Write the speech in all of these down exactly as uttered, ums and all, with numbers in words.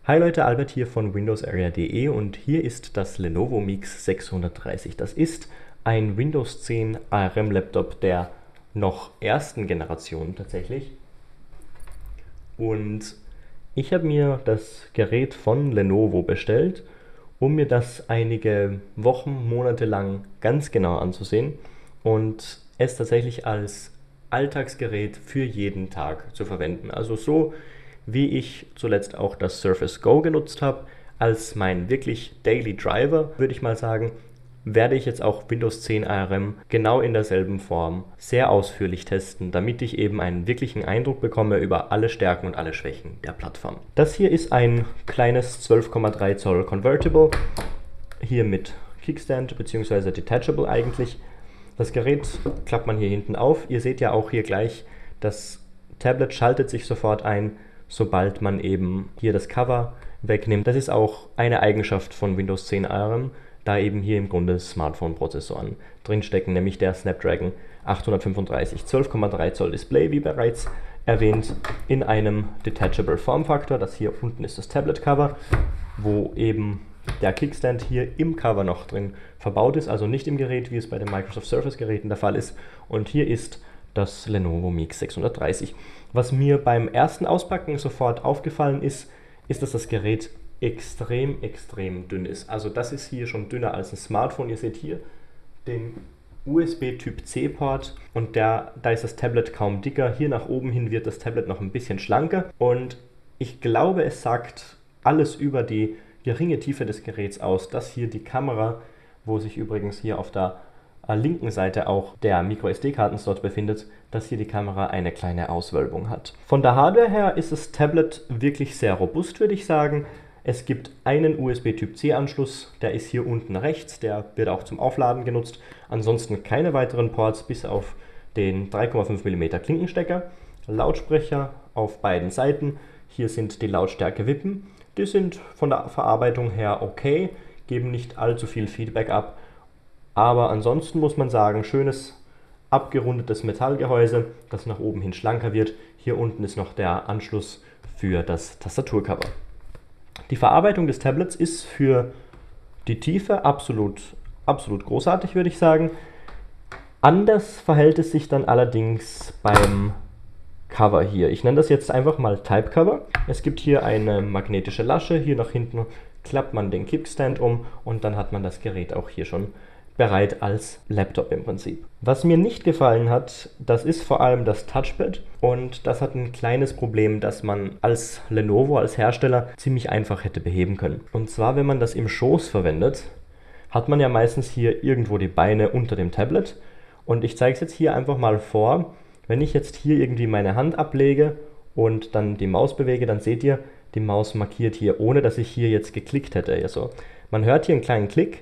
Hi Leute, Albert hier von Windows Area punkt de und hier ist das Lenovo Mix sechshundertdreißig. Das ist ein Windows zehn A R M-Laptop der noch ersten Generation tatsächlich. Und ich habe mir das Gerät von Lenovo bestellt, um mir das einige Wochen, Monate lang ganz genau anzusehen und es tatsächlich als Alltagsgerät für jeden Tag zu verwenden. Also so wie ich zuletzt auch das Surface Go genutzt habe, als mein wirklich Daily Driver, würde ich mal sagen, werde ich jetzt auch Windows zehn A R M genau in derselben Form sehr ausführlich testen, damit ich eben einen wirklichen Eindruck bekomme über alle Stärken und alle Schwächen der Plattform. Das hier ist ein kleines zwölf Komma drei Zoll Convertible, hier mit Kickstand bzw. Detachable eigentlich. Das Gerät klappt man hier hinten auf. Ihr seht ja auch hier gleich, das Tablet schaltet sich sofort ein, sobald man eben hier das Cover wegnimmt. Das ist auch eine Eigenschaft von Windows zehn A R M, da eben hier im Grunde Smartphone-Prozessoren drinstecken, nämlich der Snapdragon achthundertfünfunddreißig. zwölf Komma drei Zoll Display, wie bereits erwähnt, in einem Detachable Formfaktor. Das hier unten ist das Tablet-Cover, wo eben der Kickstand hier im Cover noch drin verbaut ist, also nicht im Gerät, wie es bei den Microsoft Surface-Geräten der Fall ist. Und hier ist das Lenovo Mix sechshundertdreißig. Was mir beim ersten Auspacken sofort aufgefallen ist, ist, dass das Gerät extrem, extrem dünn ist. Also das ist hier schon dünner als ein Smartphone. Ihr seht hier den U S B Typ C Port und der, da ist das Tablet kaum dicker. Hier nach oben hin wird das Tablet noch ein bisschen schlanker und ich glaube, es sagt alles über die geringe Tiefe des Geräts aus, dass hier die Kamera, wo sich übrigens hier auf der linken Seite auch der Micro-S D-Kartenslot befindet, dass hier die Kamera eine kleine Auswölbung hat. Von der Hardware her ist das Tablet wirklich sehr robust, würde ich sagen. Es gibt einen U S B Typ C Anschluss, der ist hier unten rechts, der wird auch zum Aufladen genutzt. Ansonsten keine weiteren Ports, bis auf den drei Komma fünf Millimeter Klinkenstecker. Lautsprecher auf beiden Seiten. Hier sind die Lautstärke-Wippen. Die sind von der Verarbeitung her okay, geben nicht allzu viel Feedback ab. Aber ansonsten muss man sagen, schönes abgerundetes Metallgehäuse, das nach oben hin schlanker wird. Hier unten ist noch der Anschluss für das Tastaturcover. Die Verarbeitung des Tablets ist für die Tiefe absolut, absolut großartig, würde ich sagen. Anders verhält es sich dann allerdings beim Cover hier. Ich nenne das jetzt einfach mal Type Cover. Es gibt hier eine magnetische Lasche, hier nach hinten klappt man den Kickstand um und dann hat man das Gerät auch hier schon bereit als Laptop im Prinzip. Was mir nicht gefallen hat, das ist vor allem das Touchpad und das hat ein kleines Problem, das man als Lenovo, als Hersteller ziemlich einfach hätte beheben können. Und zwar, wenn man das im Schoß verwendet, hat man ja meistens hier irgendwo die Beine unter dem Tablet und ich zeige es jetzt hier einfach mal vor. Wenn ich jetzt hier irgendwie meine Hand ablege und dann die Maus bewege, dann seht ihr, die Maus markiert hier, ohne dass ich hier jetzt geklickt hätte. Also, man hört hier einen kleinen Klick.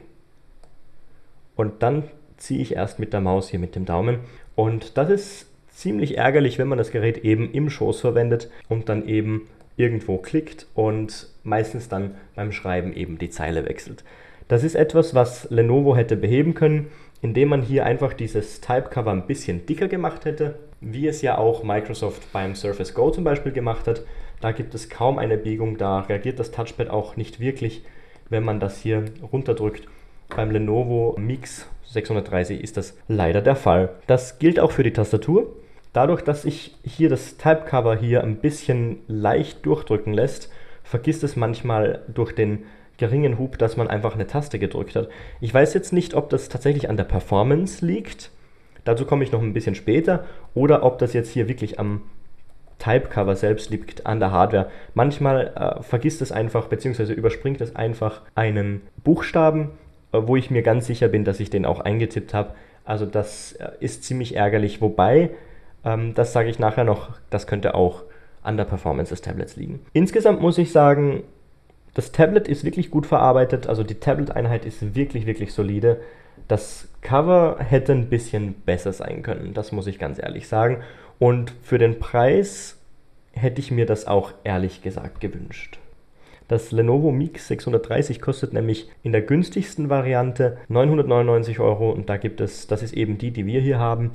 Und dann ziehe ich erst mit der Maus hier mit dem Daumen. Und das ist ziemlich ärgerlich, wenn man das Gerät eben im Schoß verwendet und dann eben irgendwo klickt und meistens dann beim Schreiben eben die Zeile wechselt. Das ist etwas, was Lenovo hätte beheben können, indem man hier einfach dieses Type-Cover ein bisschen dicker gemacht hätte, wie es ja auch Microsoft beim Surface Go zum Beispiel gemacht hat. Da gibt es kaum eine Biegung, da reagiert das Touchpad auch nicht wirklich, wenn man das hier runterdrückt. Beim Lenovo Mix sechshundertdreißig ist das leider der Fall. Das gilt auch für die Tastatur. Dadurch, dass sich hier das Type-Cover hier ein bisschen leicht durchdrücken lässt, vergisst es manchmal durch den geringen Hub, dass man einfach eine Taste gedrückt hat. Ich weiß jetzt nicht, ob das tatsächlich an der Performance liegt. Dazu komme ich noch ein bisschen später. Oder ob das jetzt hier wirklich am Type-Cover selbst liegt, an der Hardware. Manchmal äh, vergisst es einfach, beziehungsweise überspringt es einfach einen Buchstaben, wo ich mir ganz sicher bin, dass ich den auch eingetippt habe. Also das ist ziemlich ärgerlich, wobei, ähm, das sage ich nachher noch, das könnte auch an der Performance des Tablets liegen. Insgesamt muss ich sagen, das Tablet ist wirklich gut verarbeitet, also die Tablet-Einheit ist wirklich, wirklich solide. Das Cover hätte ein bisschen besser sein können, das muss ich ganz ehrlich sagen. Und für den Preis hätte ich mir das auch ehrlich gesagt gewünscht. Das Lenovo Mix sechshundertdreißig kostet nämlich in der günstigsten Variante neunhundertneunundneunzig Euro und da gibt es, das ist eben die, die wir hier haben,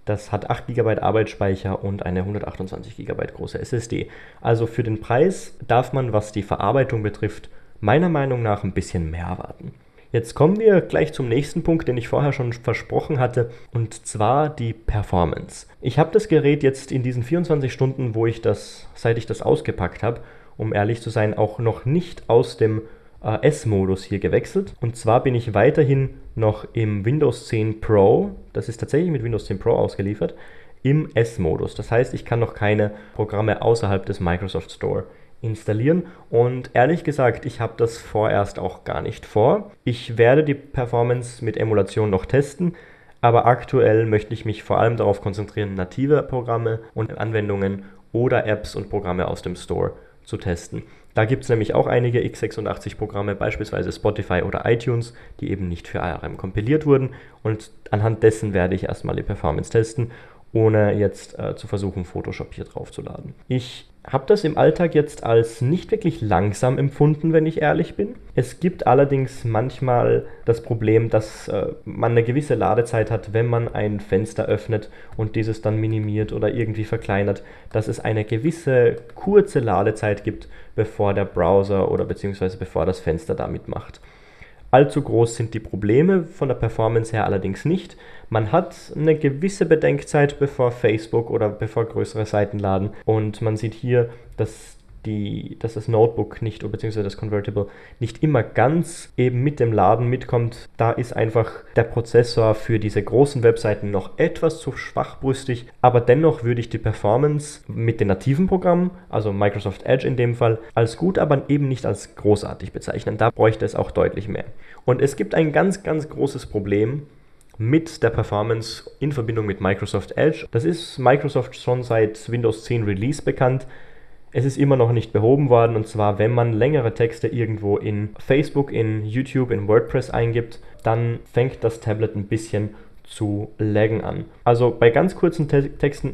Das hat acht Gigabyte Arbeitsspeicher und eine hundertachtundzwanzig Gigabyte große S S D. Also für den Preis darf man, was die Verarbeitung betrifft, meiner Meinung nach ein bisschen mehr erwarten. Jetzt kommen wir gleich zum nächsten Punkt, den ich vorher schon versprochen hatte, und zwar die Performance. Ich habe das Gerät jetzt in diesen vierundzwanzig Stunden, wo ich das, seit ich das ausgepackt habe, um ehrlich zu sein, auch noch nicht aus dem äh, S-Modus hier gewechselt. Und zwar bin ich weiterhin noch im Windows zehn Pro, das ist tatsächlich mit Windows zehn Pro ausgeliefert, im S-Modus. Das heißt, ich kann noch keine Programme außerhalb des Microsoft Store installieren und ehrlich gesagt, ich habe das vorerst auch gar nicht vor. Ich werde die Performance mit Emulation noch testen, aber aktuell möchte ich mich vor allem darauf konzentrieren, native Programme und Anwendungen oder Apps und Programme aus dem Store zu testen. Da gibt es nämlich auch einige x sechsundachtzig Programme, beispielsweise Spotify oder iTunes, die eben nicht für A R M kompiliert wurden und anhand dessen werde ich erstmal die Performance testen, ohne jetzt äh, zu versuchen, Photoshop hier drauf zu laden. Ich habe das im Alltag jetzt als nicht wirklich langsam empfunden, wenn ich ehrlich bin. Es gibt allerdings manchmal das Problem, dass äh, man eine gewisse Ladezeit hat, wenn man ein Fenster öffnet und dieses dann minimiert oder irgendwie verkleinert, dass es eine gewisse kurze Ladezeit gibt, bevor der Browser oder beziehungsweise bevor das Fenster damit macht. Allzu groß sind die Probleme von der Performance her allerdings nicht. Man hat eine gewisse Bedenkzeit, bevor Facebook oder bevor größere Seiten laden. Und man sieht hier, dass, die, dass das Notebook nicht, oder beziehungsweise das Convertible, nicht immer ganz eben mit dem Laden mitkommt. Da ist einfach der Prozessor für diese großen Webseiten noch etwas zu schwachbrüstig. Aber dennoch würde ich die Performance mit den nativen Programmen, also Microsoft Edge in dem Fall, als gut, aber eben nicht als großartig bezeichnen. Da bräuchte es auch deutlich mehr. Und es gibt ein ganz, ganz großes Problem mit der Performance in Verbindung mit Microsoft Edge. Das ist Microsoft schon seit Windows zehn Release bekannt. Es ist immer noch nicht behoben worden, und zwar, wenn man längere Texte irgendwo in Facebook, in YouTube, in WordPress eingibt, dann fängt das Tablet ein bisschen zu laggen an. Also bei ganz kurzen Te- Texten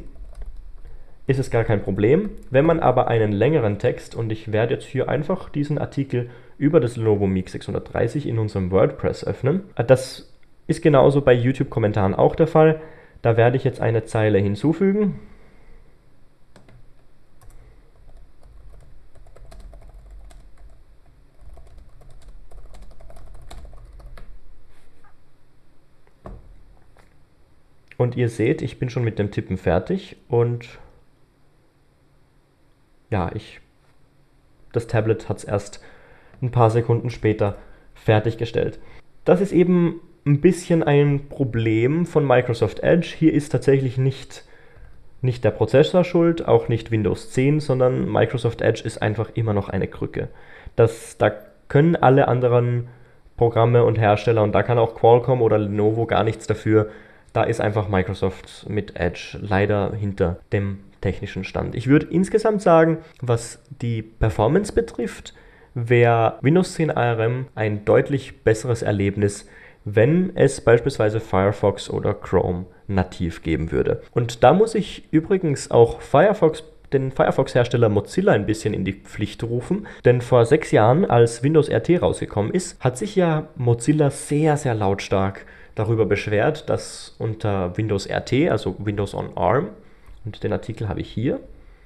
ist es gar kein Problem. Wenn man aber einen längeren Text, und ich werde jetzt hier einfach diesen Artikel über das Lenovo Mic sechshundertdreißig in unserem WordPress öffnen, das ist genauso bei YouTube-Kommentaren auch der Fall. Da werde ich jetzt eine Zeile hinzufügen. Und ihr seht, ich bin schon mit dem Tippen fertig und ja, ich, das Tablet hat es erst ein paar Sekunden später fertiggestellt. Das ist eben ein bisschen ein Problem von Microsoft Edge. Hier ist tatsächlich nicht, nicht der Prozessor schuld, auch nicht Windows zehn, sondern Microsoft Edge ist einfach immer noch eine Krücke. Das, da können alle anderen Programme und Hersteller, und da kann auch Qualcomm oder Lenovo gar nichts dafür, da ist einfach Microsoft mit Edge leider hinter dem technischen Stand. Ich würde insgesamt sagen, was die Performance betrifft, wäre Windows zehn A R M ein deutlich besseres Erlebnis, wenn es beispielsweise Firefox oder Chrome nativ geben würde. Und da muss ich übrigens auch Firefox, den Firefox-Hersteller Mozilla ein bisschen in die Pflicht rufen, denn vor sechs Jahren, als Windows R T rausgekommen ist, hat sich ja Mozilla sehr, sehr lautstark darüber beschwert, dass unter Windows R T, also Windows on ARM, und den Artikel habe ich hier,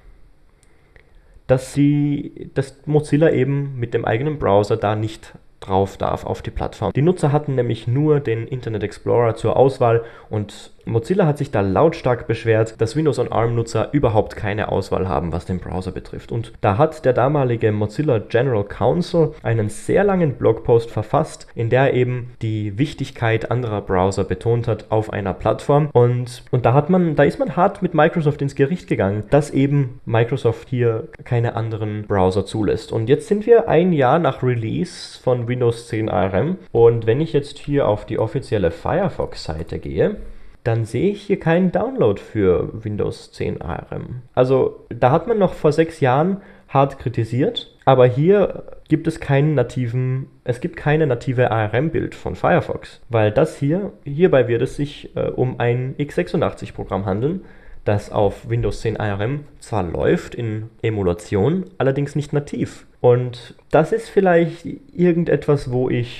dass, sie, dass Mozilla eben mit dem eigenen Browser da nicht drauf darf auf die Plattform. Die Nutzer hatten nämlich nur den Internet Explorer zur Auswahl und Mozilla hat sich da lautstark beschwert, dass Windows on ARM-Nutzer überhaupt keine Auswahl haben, was den Browser betrifft. Und da hat der damalige Mozilla General Counsel einen sehr langen Blogpost verfasst, in der er eben die Wichtigkeit anderer Browser betont hat auf einer Plattform. Und, und da hat man, da ist man hart mit Microsoft ins Gericht gegangen, dass eben Microsoft hier keine anderen Browser zulässt. Und jetzt sind wir ein Jahr nach Release von Windows zehn A R M und wenn ich jetzt hier auf die offizielle Firefox-Seite gehe, dann sehe ich hier keinen Download für Windows zehn A R M. Also da hat man noch vor sechs Jahren hart kritisiert, aber hier gibt es keinen nativen, es gibt keine native A R M-Bild von Firefox, weil das hier, hierbei wird es sich äh, um ein x sechsundachtzig-Programm handeln, das auf Windows zehn A R M zwar läuft in Emulation, allerdings nicht nativ. Und das ist vielleicht irgendetwas, wo ich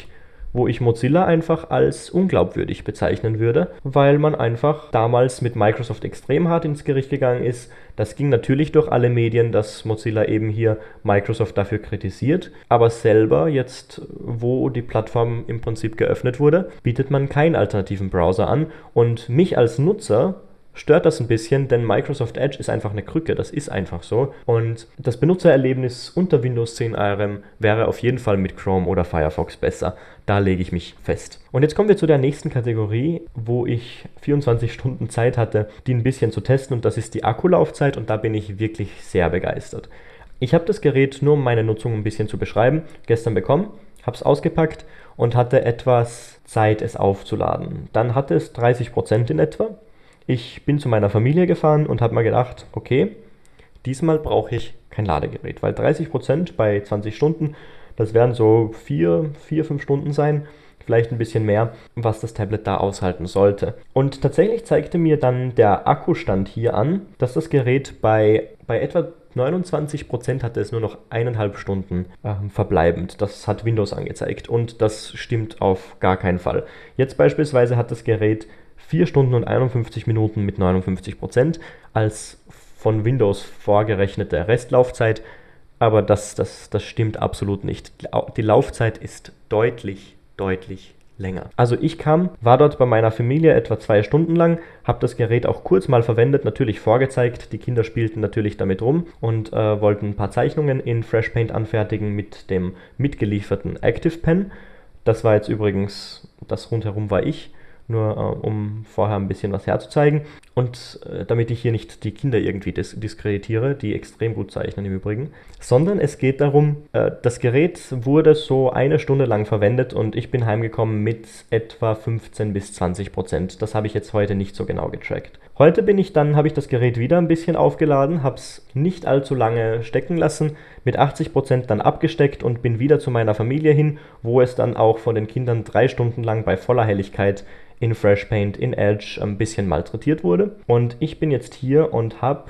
wo ich Mozilla einfach als unglaubwürdig bezeichnen würde, weil man einfach damals mit Microsoft extrem hart ins Gericht gegangen ist. Das ging natürlich durch alle Medien, dass Mozilla eben hier Microsoft dafür kritisiert, aber selber jetzt, wo die Plattform im Prinzip geöffnet wurde, bietet man keinen alternativen Browser an und mich als Nutzer stört das ein bisschen, denn Microsoft Edge ist einfach eine Krücke, das ist einfach so. Und das Benutzererlebnis unter Windows zehn A R M wäre auf jeden Fall mit Chrome oder Firefox besser. Da lege ich mich fest. Und jetzt kommen wir zu der nächsten Kategorie, wo ich vierundzwanzig Stunden Zeit hatte, die ein bisschen zu testen, und das ist die Akkulaufzeit, und da bin ich wirklich sehr begeistert. Ich habe das Gerät, nur um meine Nutzung ein bisschen zu beschreiben, gestern bekommen, habe es ausgepackt und hatte etwas Zeit, es aufzuladen. Dann hatte es dreißig Prozent in etwa. Ich bin zu meiner Familie gefahren und habe mir gedacht, okay, diesmal brauche ich kein Ladegerät, weil dreißig Prozent bei zwanzig Stunden, das werden so vier, vier, fünf Stunden sein, vielleicht ein bisschen mehr, was das Tablet da aushalten sollte. Und tatsächlich zeigte mir dann der Akkustand hier an, dass das Gerät bei, bei etwa neunundzwanzig Prozent hatte es nur noch eineinhalb Stunden äh, verbleibend. Das hat Windows angezeigt und das stimmt auf gar keinen Fall. Jetzt beispielsweise hat das Gerät vier Stunden und einundfünfzig Minuten mit neunundfünfzig Prozent als von Windows vorgerechnete Restlaufzeit, aber das, das, das stimmt absolut nicht. Die Laufzeit ist deutlich, deutlich länger. Also ich kam, war dort bei meiner Familie etwa zwei Stunden lang, habe das Gerät auch kurz mal verwendet, natürlich vorgezeigt. Die Kinder spielten natürlich damit rum und äh, wollten ein paar Zeichnungen in Fresh Paint anfertigen mit dem mitgelieferten Active Pen. Das war jetzt übrigens, das rundherum war ich. Nur äh, um vorher ein bisschen was herzuzeigen und äh, damit ich hier nicht die Kinder irgendwie dis diskreditiere, die extrem gut zeichnen im Übrigen, sondern es geht darum, äh, das Gerät wurde so eine Stunde lang verwendet und ich bin heimgekommen mit etwa fünfzehn bis zwanzig Prozent. Das habe ich jetzt heute nicht so genau getrackt. Heute bin ich dann, habe ich das Gerät wieder ein bisschen aufgeladen, habe es nicht allzu lange stecken lassen, mit achtzig Prozent dann abgesteckt und bin wieder zu meiner Familie hin, wo es dann auch von den Kindern drei Stunden lang bei voller Helligkeit in Fresh Paint, in Edge ein bisschen malträtiert wurde. Und ich bin jetzt hier und habe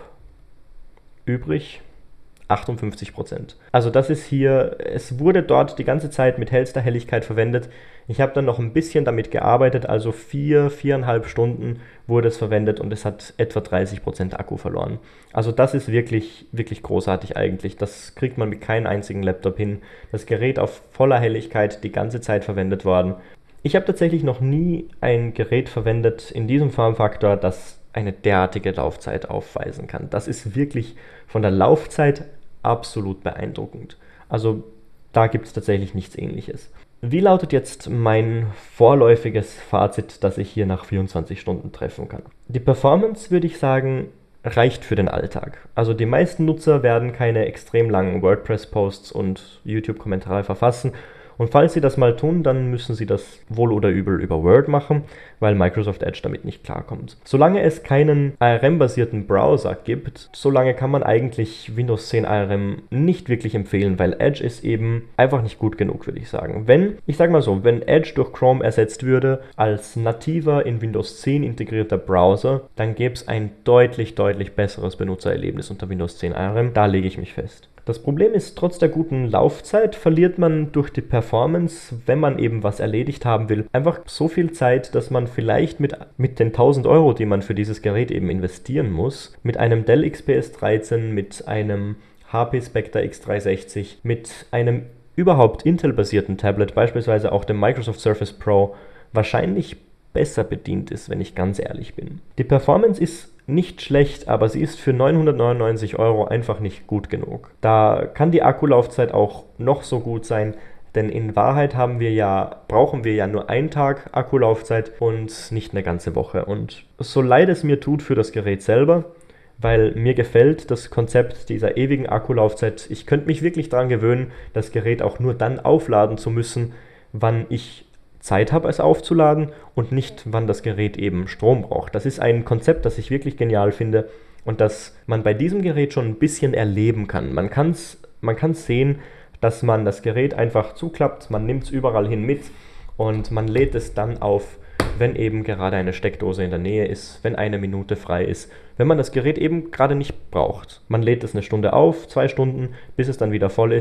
übrig achtundfünfzig Prozent. Also das ist hier, es wurde dort die ganze Zeit mit hellster Helligkeit verwendet. Ich habe dann noch ein bisschen damit gearbeitet, also vier, viereinhalb Stunden wurde es verwendet und es hat etwa dreißig Prozent Akku verloren. Also das ist wirklich, wirklich großartig eigentlich. Das kriegt man mit keinem einzigen Laptop hin. Das Gerät auf voller Helligkeit die ganze Zeit verwendet worden. Ich habe tatsächlich noch nie ein Gerät verwendet in diesem Formfaktor, das eine derartige Laufzeit aufweisen kann. Das ist wirklich von der Laufzeit absolut beeindruckend. Also da gibt es tatsächlich nichts Ähnliches. Wie lautet jetzt mein vorläufiges Fazit, das ich hier nach vierundzwanzig Stunden treffen kann? Die Performance, würde ich sagen, reicht für den Alltag. Also die meisten Nutzer werden keine extrem langen WordPress-Posts und YouTube-Kommentare verfassen. Und falls sie das mal tun, dann müssen sie das wohl oder übel über Word machen, weil Microsoft Edge damit nicht klarkommt. Solange es keinen A R M-basierten Browser gibt, solange kann man eigentlich Windows zehn A R M nicht wirklich empfehlen, weil Edge ist eben einfach nicht gut genug, würde ich sagen. Wenn, ich sag mal so, wenn Edge durch Chrome ersetzt würde als nativer in Windows zehn integrierter Browser, dann gäbe es ein deutlich, deutlich besseres Benutzererlebnis unter Windows zehn A R M. Da lege ich mich fest. Das Problem ist, trotz der guten Laufzeit verliert man durch die Performance, wenn man eben was erledigt haben will, einfach so viel Zeit, dass man vielleicht mit, mit den tausend Euro, die man für dieses Gerät eben investieren muss, mit einem Dell X P S dreizehn, mit einem H P Spectre X dreihundertsechzig, mit einem überhaupt Intel-basierten Tablet, beispielsweise auch dem Microsoft Surface Pro, wahrscheinlich besser bedient ist, wenn ich ganz ehrlich bin. Die Performance ist nicht schlecht, aber sie ist für neunhundertneunundneunzig Euro einfach nicht gut genug. Da kann die Akkulaufzeit auch noch so gut sein, denn in Wahrheit haben wir ja, brauchen wir ja nur einen Tag Akkulaufzeit und nicht eine ganze Woche. Und so leid es mir tut für das Gerät selber, weil mir gefällt das Konzept dieser ewigen Akkulaufzeit. Ich könnte mich wirklich daran gewöhnen, das Gerät auch nur dann aufladen zu müssen, wann ich Zeit habe, es aufzuladen und nicht, wann das Gerät eben Strom braucht. Das ist ein Konzept, das ich wirklich genial finde und das man bei diesem Gerät schon ein bisschen erleben kann. Man kann es man kann's sehen, dass man das Gerät einfach zuklappt, man nimmt es überall hin mit und man lädt es dann auf, wenn eben gerade eine Steckdose in der Nähe ist, wenn eine Minute frei ist, wenn man das Gerät eben gerade nicht braucht. Man lädt es eine Stunde auf, zwei Stunden, bis es dann wieder voll ist.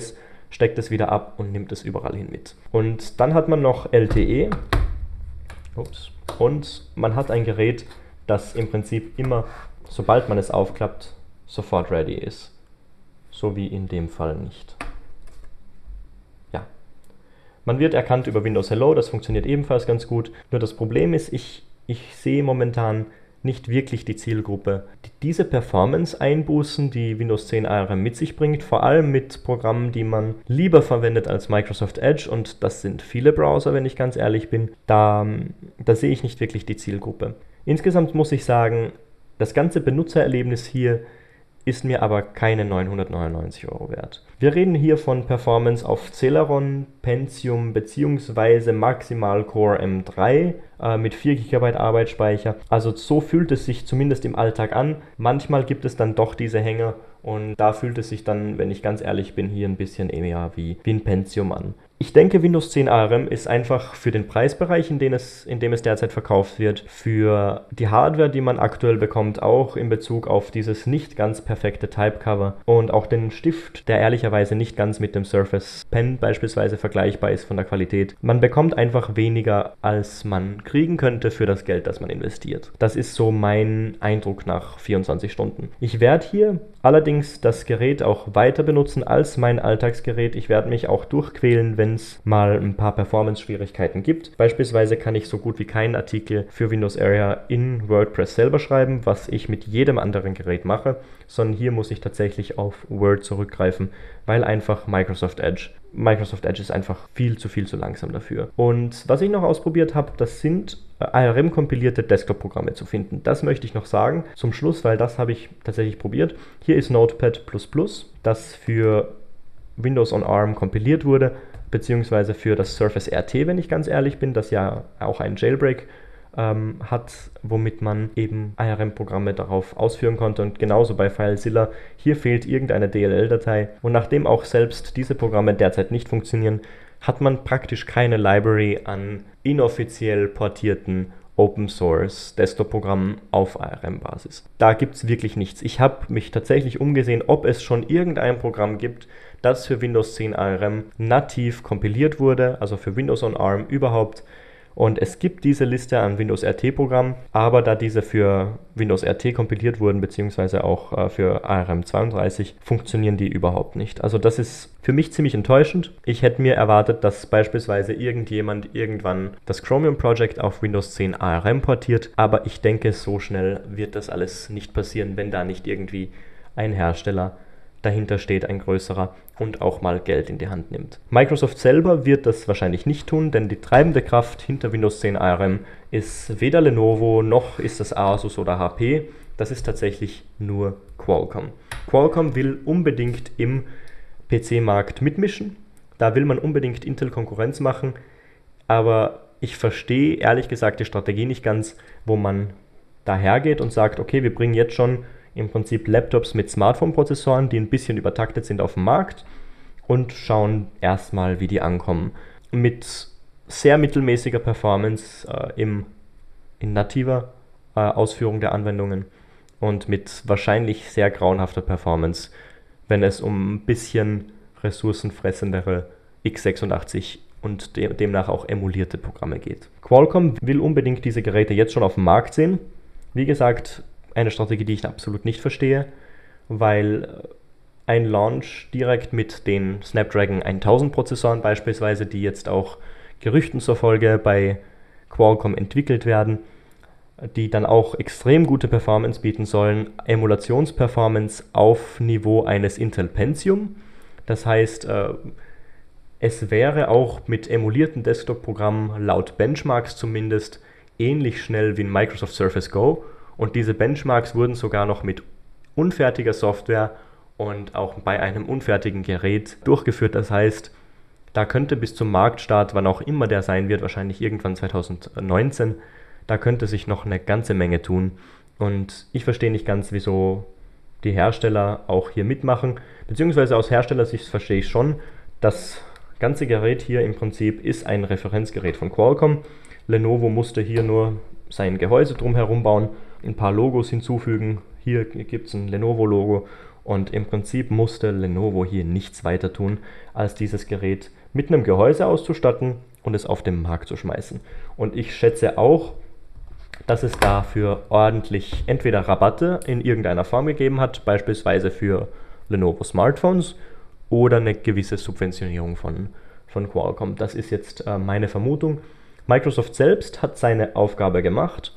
steckt es wieder ab und nimmt es überall hin mit. Und dann hat man noch L T E. Ups. Und man hat ein Gerät, das im Prinzip immer, sobald man es aufklappt, sofort ready ist. So wie in dem Fall nicht. Ja. Man wird erkannt über Windows Hello, das funktioniert ebenfalls ganz gut. Nur das Problem ist, ich, ich sehe momentan nicht wirklich die Zielgruppe, die diese Performance einbußen, die Windows zehn A R M mit sich bringt, vor allem mit Programmen, die man lieber verwendet als Microsoft Edge, und das sind viele Browser, wenn ich ganz ehrlich bin, da, da sehe ich nicht wirklich die Zielgruppe. Insgesamt muss ich sagen, das ganze Benutzererlebnis hier ist mir aber keine neunhundertneunundneunzig Euro wert. Wir reden hier von Performance auf Celeron, Pentium bzw. maximal Core M drei äh, mit vier Gigabyte Arbeitsspeicher. Also so fühlt es sich zumindest im Alltag an. Manchmal gibt es dann doch diese Hänger und da fühlt es sich dann, wenn ich ganz ehrlich bin, hier ein bisschen eher wie, wie ein Pentium an. Ich denke, Windows zehn A R M ist einfach für den Preisbereich, in dem es, in dem es derzeit verkauft wird, für die Hardware, die man aktuell bekommt, auch in Bezug auf dieses nicht ganz perfekte Typecover und auch den Stift, der ehrlicherweise nicht ganz mit dem Surface Pen beispielsweise vergleichbar ist von der Qualität. Man bekommt einfach weniger, als man kriegen könnte für das Geld, das man investiert. Das ist so mein Eindruck nach vierundzwanzig Stunden. Ich werde hier allerdings das Gerät auch weiter benutzen als mein Alltagsgerät. Ich werde mich auch durchquälen, wenn es mal ein paar Performance-Schwierigkeiten gibt. Beispielsweise kann ich so gut wie keinen Artikel für Windows Area in WordPress selber schreiben, was ich mit jedem anderen Gerät mache, sondern hier muss ich tatsächlich auf Word zurückgreifen, weil einfach Microsoft Edge, Microsoft Edge ist einfach viel zu viel zu langsam dafür. Und was ich noch ausprobiert habe, das sind A R M-kompilierte Desktop-Programme zu finden. Das möchte ich noch sagen zum Schluss, weil das habe ich tatsächlich probiert. Hier ist Notepad plus plus, das für Windows on A R M kompiliert wurde, beziehungsweise für das Surface R T, wenn ich ganz ehrlich bin, das ja auch einen Jailbreak ähm, hat, womit man eben A R M-Programme darauf ausführen konnte, und genauso bei FileZilla. Hier fehlt irgendeine D L L-Datei, und nachdem auch selbst diese Programme derzeit nicht funktionieren, hat man praktisch keine Library an inoffiziell portierten Open-Source Desktop-Programmen auf A R M-Basis. Da gibt es wirklich nichts. Ich habe mich tatsächlich umgesehen, ob es schon irgendein Programm gibt, das für Windows zehn A R M nativ kompiliert wurde, also für Windows on A R M überhaupt. Und es gibt diese Liste an Windows R T-Programmen, aber da diese für Windows R T kompiliert wurden, beziehungsweise auch äh, für A R M zweiunddreißig, funktionieren die überhaupt nicht. Also das ist für mich ziemlich enttäuschend. Ich hätte mir erwartet, dass beispielsweise irgendjemand irgendwann das Chromium Project auf Windows zehn A R M portiert, aber ich denke, so schnell wird das alles nicht passieren, wenn da nicht irgendwie ein Hersteller dahinter steht, ein größerer, und auch mal Geld in die Hand nimmt. Microsoft selber wird das wahrscheinlich nicht tun, denn die treibende Kraft hinter Windows zehn A R M ist weder Lenovo noch ist das Asus oder H P, das ist tatsächlich nur Qualcomm. Qualcomm will unbedingt im P C-Markt mitmischen, da will man unbedingt Intel Konkurrenz machen, aber ich verstehe ehrlich gesagt die Strategie nicht ganz, wo man dahergeht und sagt, okay, wir bringen jetzt schon im Prinzip Laptops mit Smartphone-Prozessoren, die ein bisschen übertaktet sind, auf den Markt und schauen erstmal, wie die ankommen. Mit sehr mittelmäßiger Performance äh, im, in nativer äh, Ausführung der Anwendungen und mit wahrscheinlich sehr grauenhafter Performance, wenn es um ein bisschen ressourcenfressendere x sechsundachtzig und de- demnach auch emulierte Programme geht. Qualcomm will unbedingt diese Geräte jetzt schon auf dem Markt sehen. Wie gesagt, eine Strategie, die ich absolut nicht verstehe, weil ein Launch direkt mit den Snapdragon tausend Prozessoren beispielsweise, die jetzt auch Gerüchten zufolge bei Qualcomm entwickelt werden, die dann auch extrem gute Performance bieten sollen, Emulationsperformance auf Niveau eines Intel Pentium. Das heißt, es wäre auch mit emulierten Desktop-Programmen laut Benchmarks zumindest ähnlich schnell wie ein Microsoft Surface Go. Und diese Benchmarks wurden sogar noch mit unfertiger Software und auch bei einem unfertigen Gerät durchgeführt. Das heißt, da könnte bis zum Marktstart, wann auch immer der sein wird, wahrscheinlich irgendwann zwanzig neunzehn, da könnte sich noch eine ganze Menge tun. Und ich verstehe nicht ganz, wieso die Hersteller auch hier mitmachen. Beziehungsweise aus Herstellersicht verstehe ich schon, das ganze Gerät hier im Prinzip ist ein Referenzgerät von Qualcomm. Lenovo musste hier nur sein Gehäuse drumherum bauen, ein paar Logos hinzufügen. Hier gibt es ein Lenovo-Logo Und im Prinzip musste Lenovo hier nichts weiter tun, als dieses Gerät mit einem Gehäuse auszustatten und es auf den Markt zu schmeißen. Und ich schätze auch, dass es dafür ordentlich entweder Rabatte in irgendeiner Form gegeben hat, beispielsweise für Lenovo Smartphones, oder eine gewisse Subventionierung von, von Qualcomm. Das ist jetzt äh, meine Vermutung. Microsoft selbst hat seine Aufgabe gemacht.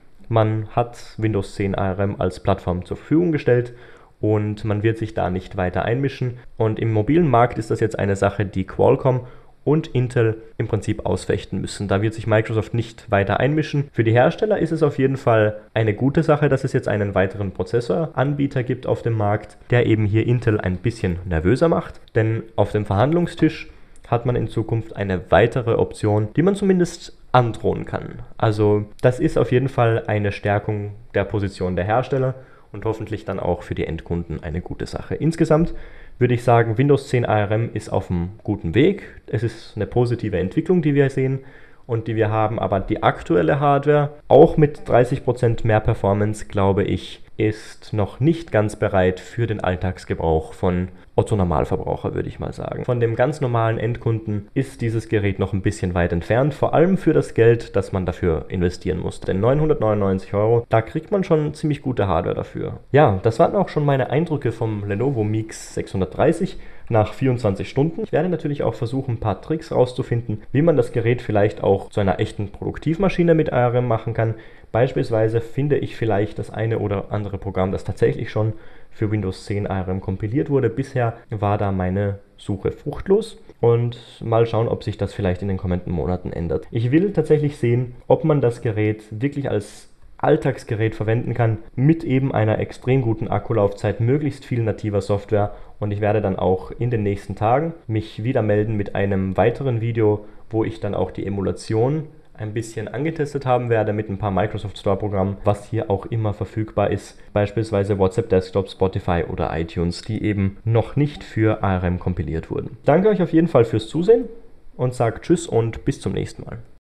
Man hat Windows zehn A R M als Plattform zur Verfügung gestellt und man wird sich da nicht weiter einmischen. Und im mobilen Markt ist das jetzt eine Sache, die Qualcomm und Intel im Prinzip ausfechten müssen. Da wird sich Microsoft nicht weiter einmischen. Für die Hersteller ist es auf jeden Fall eine gute Sache, dass es jetzt einen weiteren Prozessoranbieter gibt auf dem Markt, der eben hier Intel ein bisschen nervöser macht. Denn auf dem Verhandlungstisch hat man in Zukunft eine weitere Option, die man zumindest androhen kann. Also das ist auf jeden Fall eine Stärkung der Position der Hersteller und hoffentlich dann auch für die Endkunden eine gute Sache. Insgesamt würde ich sagen, Windows zehn A R M ist auf einem guten Weg. Es ist eine positive Entwicklung, die wir sehen und die wir haben, aber die aktuelle Hardware, auch mit dreißig Prozent mehr Performance, glaube ich, ist noch nicht ganz bereit für den Alltagsgebrauch von Otto-Normalverbraucher, würde ich mal sagen. Von dem ganz normalen Endkunden ist dieses Gerät noch ein bisschen weit entfernt, vor allem für das Geld, das man dafür investieren muss. Denn neunhundertneunundneunzig Euro, da kriegt man schon ziemlich gute Hardware dafür. Ja, das waren auch schon meine Eindrücke vom Lenovo Miix sechshundertdreißig nach vierundzwanzig Stunden. Ich werde natürlich auch versuchen, ein paar Tricks rauszufinden, wie man das Gerät vielleicht auch zu einer echten Produktivmaschine mit A R M machen kann. Beispielsweise finde ich vielleicht das eine oder andere Programm, das tatsächlich schon für Windows zehn A R M kompiliert wurde. Bisher war da meine Suche fruchtlos und mal schauen, ob sich das vielleicht in den kommenden Monaten ändert. Ich will tatsächlich sehen, ob man das Gerät wirklich als Alltagsgerät verwenden kann, mit eben einer extrem guten Akkulaufzeit, möglichst viel nativer Software, und ich werde dann auch in den nächsten Tagen mich wieder melden mit einem weiteren Video, wo ich dann auch die Emulation ein bisschen angetestet haben werde mit ein paar Microsoft Store Programmen, was hier auch immer verfügbar ist, beispielsweise WhatsApp Desktop, Spotify oder iTunes, die eben noch nicht für A R M kompiliert wurden. Danke euch auf jeden Fall fürs Zusehen und sage Tschüss und bis zum nächsten Mal.